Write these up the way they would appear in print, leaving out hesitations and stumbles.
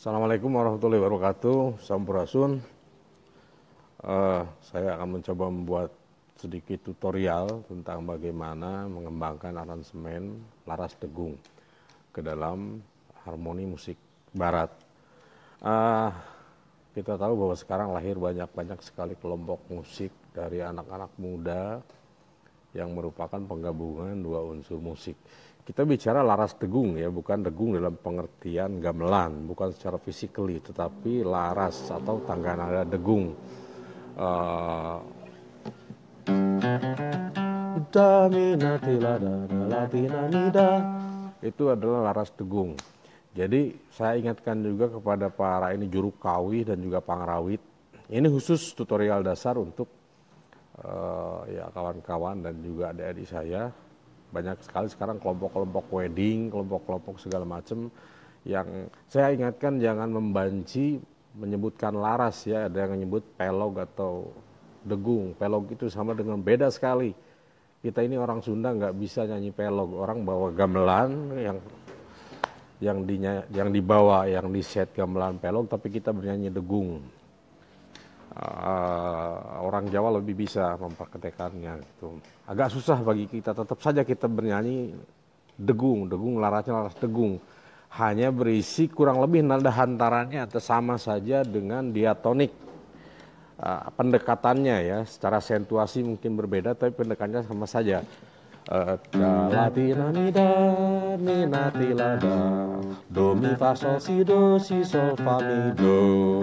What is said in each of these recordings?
Assalamualaikum warahmatullahi wabarakatuh. Sampurasun. Saya akan mencoba membuat sedikit tutorial tentang bagaimana mengembangkan aransemen laras degung ke dalam harmoni musik barat. Kita tahu bahwa sekarang lahir banyak sekali kelompok musik dari anak-anak muda yang merupakan penggabungan dua unsur musik. Kita bicara laras degung ya, bukan degung dalam pengertian gamelan, bukan secara physically, tetapi laras atau tangga nada degung. Itu adalah laras degung. Jadi saya ingatkan juga kepada para ini juru kawi dan juga pangrawit. Ini khusus tutorial dasar untuk ya kawan-kawan dan juga adik-adik saya. Banyak sekali sekarang kelompok-kelompok wedding, kelompok-kelompok segala macam yang saya ingatkan jangan membanci menyebutkan laras ya, ada yang menyebut pelog atau degung. Pelog itu sama dengan beda sekali. Kita ini orang Sunda nggak bisa nyanyi pelog, orang bawa gamelan yang dibawa, yang diset gamelan pelog, tapi kita bernyanyi degung. Orang Jawa lebih bisa mempraktekannya gitu. Agak susah bagi kita, tetap saja kita bernyanyi degung larasnya laras degung. Hanya berisi kurang lebih nada hantarannya atau sama saja dengan diatonik. Pendekatannya ya, secara asentuasi mungkin berbeda tapi pendekatannya sama saja. Latina mi da mi na ti la da do mi fa sol si do si sol fa mi do.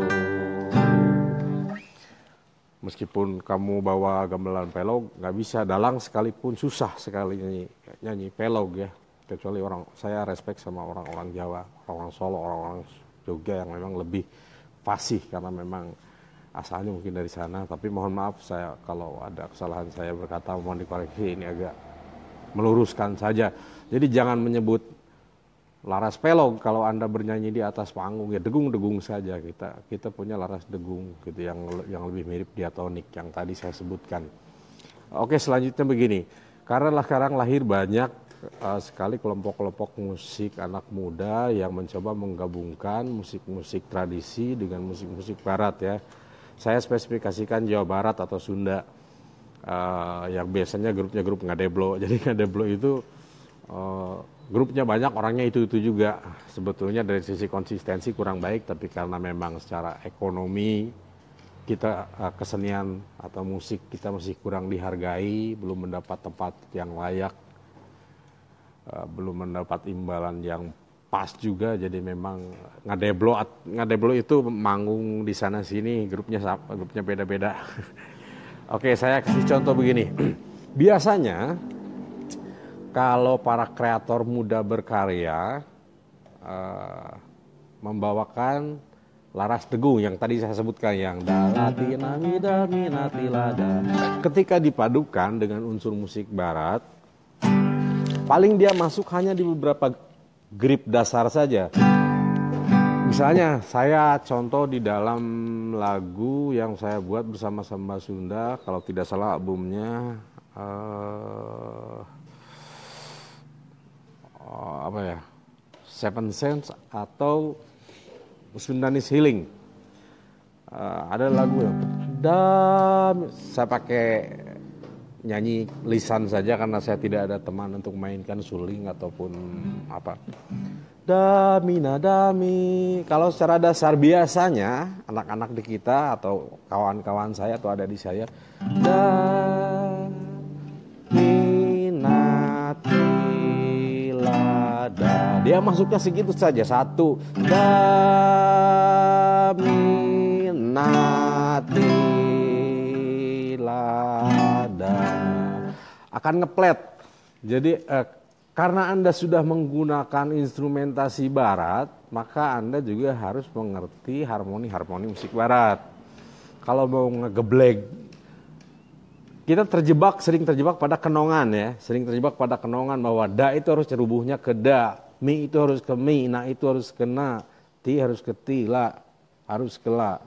Meskipun kamu bawa gamelan pelog, nggak bisa dalang sekalipun susah sekali nyanyi pelog ya. Kecuali saya respect sama orang-orang Jawa, orang Solo, orang-orang Jogja yang memang lebih fasih karena memang asalnya mungkin dari sana. Tapi mohon maaf saya kalau ada kesalahan saya berkata mohon dikoreksi, ini agak meluruskan saja. Jadi jangan menyebut laras pelog kalau Anda bernyanyi di atas panggung ya degung saja. Kita punya laras degung gitu yang lebih mirip diatonik yang tadi saya sebutkan. Oke, selanjutnya begini. Karena sekarang lahir banyak sekali kelompok-kelompok musik anak muda yang mencoba menggabungkan musik-musik tradisi dengan musik-musik barat ya. Saya spesifikasikan Jawa Barat atau Sunda. Yang biasanya grupnya grup ngadeblo. Jadi ngadeblo itu grupnya banyak, orangnya itu juga. Sebetulnya dari sisi konsistensi kurang baik, tapi karena memang secara ekonomi kita kesenian atau musik kita masih kurang dihargai, belum mendapat tempat yang layak, belum mendapat imbalan yang pas juga. Jadi memang ngadeblo itu manggung di sana sini, grupnya beda-beda. Oke, saya kasih contoh begini. Biasanya kalau para kreator muda berkarya membawakan laras degung yang tadi saya sebutkan, yang ketika dipadukan dengan unsur musik barat, paling dia masuk hanya di beberapa grip dasar saja. Misalnya saya contoh di dalam lagu yang saya buat bersama Samba Sunda, kalau tidak salah albumnya Seven Sense atau Sundanese Healing. Ada lagu yang saya pakai nyanyi lisan saja karena saya tidak ada teman untuk mainkan suling ataupun apa. Dami. Kalau secara dasar biasanya anak-anak di kita atau kawan-kawan saya atau adik saya dia masuknya segitu saja, satu akan ngeplet. Jadi karena Anda sudah menggunakan instrumentasi barat, maka Anda juga harus mengerti harmoni musik barat. Kalau mau ngegeblek, kita sering terjebak pada kenongan ya, bahwa da itu harus cerubuhnya ke da, mi itu harus ke mi, na itu harus ke na, ti harus ke ti, la harus ke la.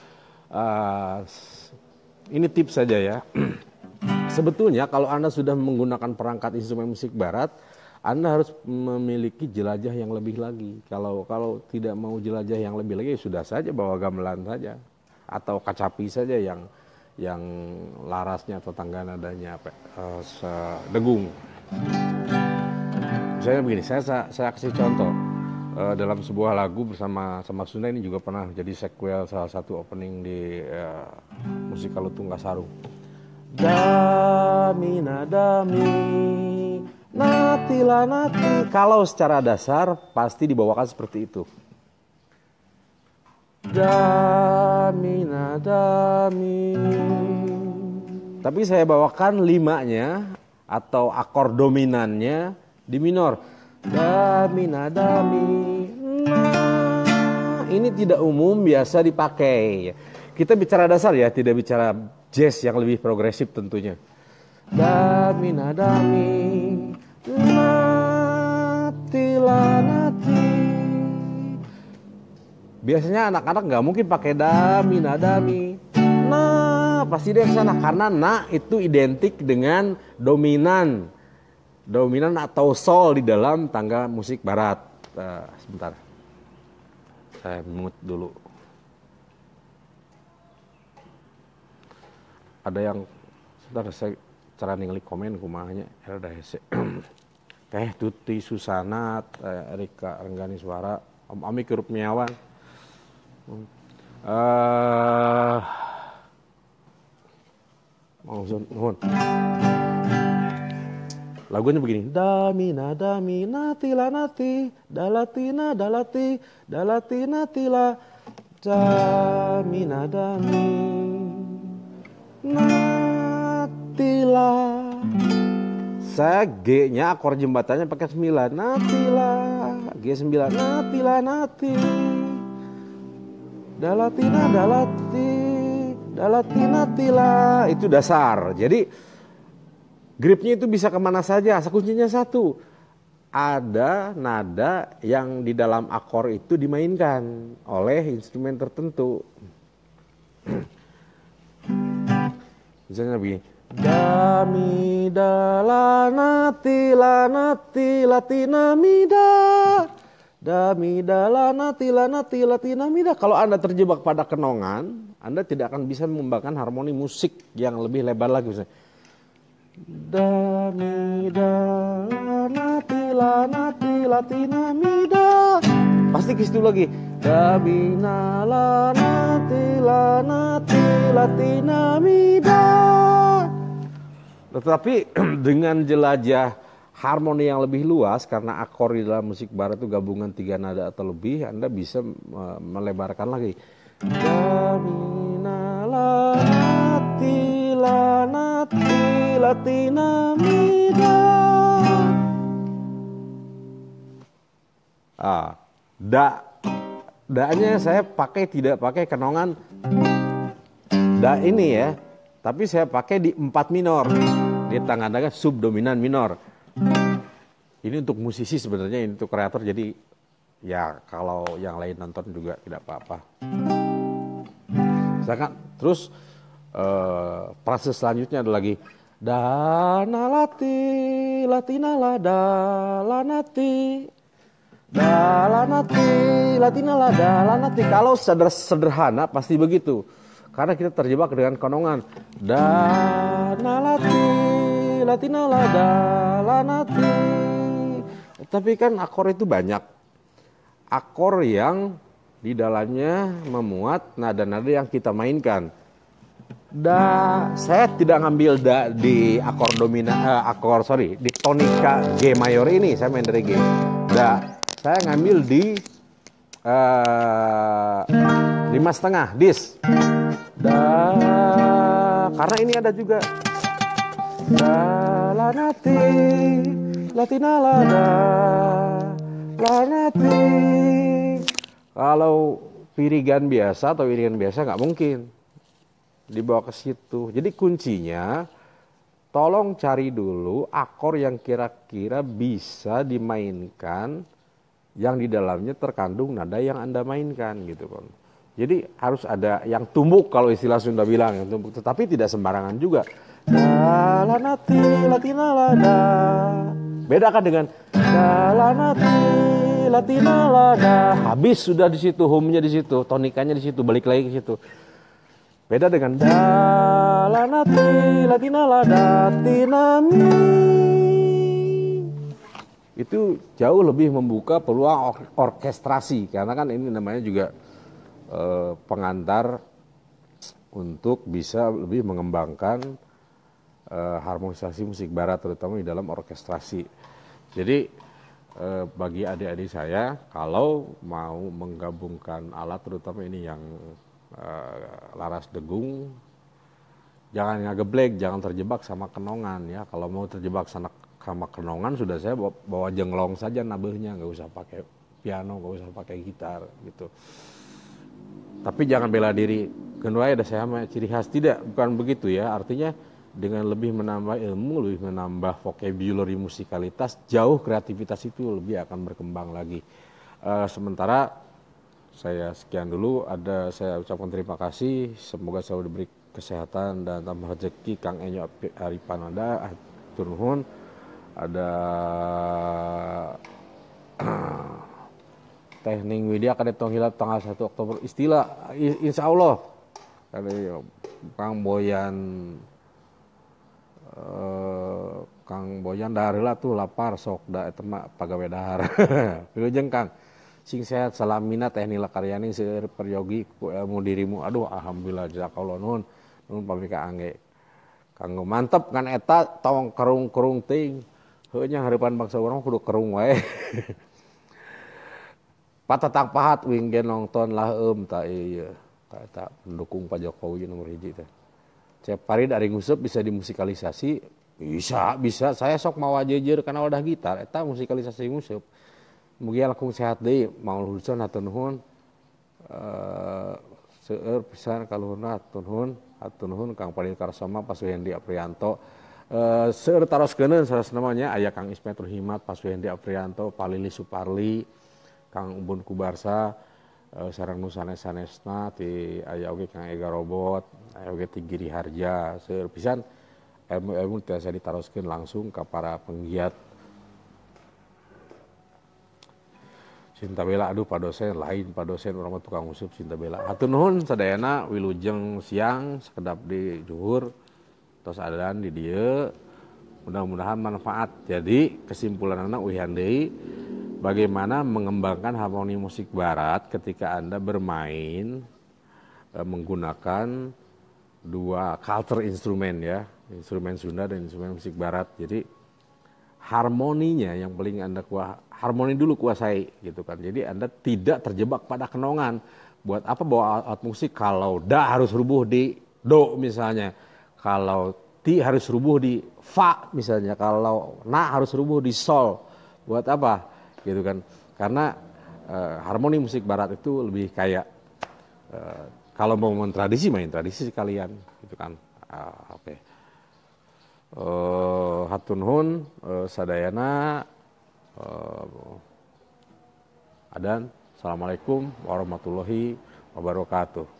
Ini tips saja ya. Sebetulnya kalau Anda sudah menggunakan perangkat instrumen musik barat, Anda harus memiliki jelajah yang lebih lagi. Kalau tidak mau jelajah yang lebih lagi, sudah saja bawa gamelan saja atau kacapi saja yang larasnya atau tangga nadanya sedengung. Misalnya begini, saya kasih contoh. Dalam sebuah lagu bersama Sunda ini juga pernah jadi sequel salah satu opening di musikal Tunggal Sarung. Dami nadami natila nati. Kalau secara dasar pasti dibawakan seperti itu. Dami nadami. Tapi saya bawakan limanya atau akor dominannya di minor. Dami nadami. Nah, ini tidak umum biasa dipakai. Kita bicara dasar ya, tidak bicara jazz yang lebih progresif tentunya. Dami nadami natila nati. Biasanya anak-anak nggak mungkin pakai dami nadami. Nah, pasti dia ke sana karena na itu identik dengan dominan atau sol di dalam tangga musik barat. Sebentar, saya mute dulu. Ada yang sebentar saya cara ningali komen kumahnya ada hese. Teh Tuti Susanat, Erika Renggani Suara, Om Ami Kerup Miawan. Mohon. Lagunya begini. Dami nadami natila nati, dalatina dalati, dalatina tila, dami nadami natila. Saya G-nya akor jembatannya pakai 9. Natila, G9. Natila nati. Dalatina dalati, dalatina tila. Itu dasar. Jadi gripnya itu bisa kemana saja. Kuncinya satu. Ada nada yang di dalam akor itu dimainkan oleh instrumen tertentu. Misalnya begini. Dami dalanati lanati latina mida. Dami dalanati lanati latina mida. Kalau Anda terjebak pada kenongan, Anda tidak akan bisa mengembangkan harmoni musik yang lebih lebar lagi. Misalnya. Dami dalanati lanati latina mida. Pasti ke situ lagi. Dami dalanati lanati latina mida. Tetapi dengan jelajah harmoni yang lebih luas, karena akor di dalam musik barat itu gabungan 3 nada atau lebih, Anda bisa melebarkan lagi. Damina lati lanati latina mida. Da-nya saya tidak pakai kenongan da ini ya, tapi saya pakai di 4 minor. Di tangga-tangga subdominan minor. Ini untuk musisi sebenarnya, ini untuk kreator, jadi ya kalau yang lain nonton juga tidak apa-apa. Terus frase selanjutnya ada lagi. Dana lati, latina la, dalanati. Dalanati, latina la, dalanati. Kalau sederhana pasti begitu. Karena kita terjebak dengan konongan. Dana lati, latina la, dalanati. Tapi kan akor itu banyak. Akor yang di dalamnya memuat nada-nada yang kita mainkan. Saya tidak ngambil da di akor di tonika G mayor ini, saya main dari G. Saya ngambil di 5,5 dis. Karena ini ada juga dalanati latina lada lanati. Kalau pirigan biasa atau iringan biasa nggak mungkin dibawa ke situ. Jadi kuncinya tolong cari dulu akor yang kira-kira bisa dimainkan, yang di dalamnya terkandung nada yang Anda mainkan gitu kan. Jadi harus ada yang tumbuk, kalau istilah Sunda bilang yang tumbuk, tetapi tidak sembarangan juga. Dalanati latina lada Beda kan dengan dalanati latina lada. Habis sudah di situ, home-nya di situ, tonikannya di situ, balik lagi ke situ. Beda dengan dalanati latina lada tinami. Itu jauh lebih membuka peluang orkestrasi karena kan ini namanya juga pengantar untuk bisa lebih mengembangkan harmonisasi musik barat terutama di dalam orkestrasi. Jadi bagi adik-adik saya kalau mau menggabungkan alat terutama ini yang laras degung, jangan ngageblek, jangan terjebak sama kenongan ya. Kalau mau terjebak sama kenongan sudah saya bawa jenglong saja nabehnya, nggak usah pakai piano, nggak usah pakai gitar gitu. Tapi jangan bela diri, kedua ada saya sama ciri khas, tidak, bukan begitu ya. Artinya dengan lebih menambah ilmu, lebih menambah vocabulary musikalitas, jauh kreativitas itu lebih akan berkembang lagi. Sementara saya sekian dulu, saya ucapkan terima kasih, semoga selalu diberi kesehatan dan tambah rezeki Kang Enyo Aripananda, hatur nuhun. Ada Teknik Widya kadetong hilap tanggal 1 Oktober istilah insya Allah Kang Boyan dahareula tuh lapar sok da eta mah pagawe dahar. Wilujeng Kang sing sehat salamina teh nila karyani seueur peryogi ku ilmu dirimu. Aduh alhamdulillah jazakallah nuhun pami ka angge. Kanggo mantep kan eta tong kerung-kerung ting. Heuh nya hareupan bangsa urang kudu kerung wae. Patatang pahat winggen nonton lah tak iya tak pendukung Pak Jokowi nomor 1 teh. Cep Farid ari nguseup bisa dimusikalisasi, bisa saya sok mawa jejer kana wadah gitar eta musikalisasi nguseup. Mugi langkung sehat deui maul hudson hatur nuhun. Seueur pisan kaluhurna hatur nuhun Kang Padil Karsoma Pasuhendi Aprianto. Seueur taroskeun sanes namanya aya Kang Ismetul Himat Pasuhendi Aprianto, Palili Suparli, Kang Ubun Kubarsa, sareng nu sanes-sanesna ti aya oge Kang Ega Robot, aya oge ti Giri Harja, seueur pisan ilmu-ilmu tiasa ditaroskeun langsung ka para penggiat. Cinta bela, aduh Pak dosen lain, Pak dosen urang mah tukang usup cinta bela. Hatur nuhun sadayana wilujeng siang sakedap di juhur tos adan di dieu. Mudah-mudahan manfaat. Jadi kesimpulanna uihan deui bagaimana mengembangkan harmoni musik barat ketika Anda bermain menggunakan dua culture instrumen ya, instrumen Sunda dan instrumen musik barat. Jadi harmoninya yang paling Anda harmoni dulu kuasai gitu kan. Jadi Anda tidak terjebak pada kenongan. Buat apa bawa alat musik kalau da harus rubuh di do misalnya. Kalau ti harus rubuh di fa misalnya. Kalau na harus rubuh di sol. Buat apa? Gitu kan. Karena harmoni musik barat itu lebih kayak kalau mau main tradisi sekalian gitu kan. Oke. Hatur nuhun sadayana adan. Assalamualaikum warahmatullahi wabarakatuh.